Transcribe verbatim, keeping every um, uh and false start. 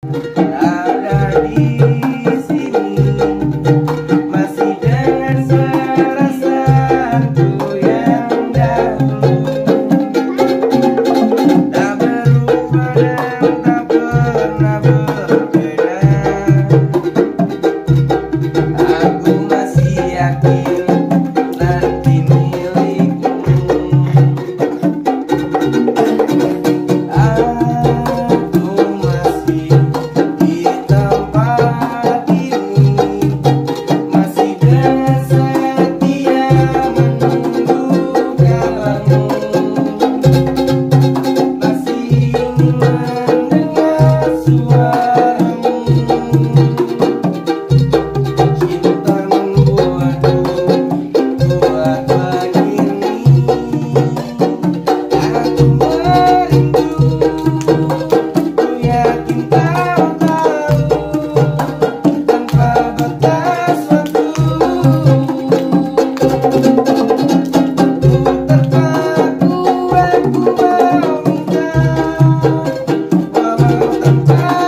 Ada di sini masih dengan perasaanku yang dahulu, tak berubah dan tak pernah berbeda. Aku masih yakin nanti milikmu. Aku masih di tempat ini, masih dengan setia menunggu kabarmu, masih ingin mendengar suaramu. Cinta membuatku kuat begini. Aku merindu, ku yakin kau tahu, tanpa batas waktu. Ku terpaku, aku mau minta, walau tanpa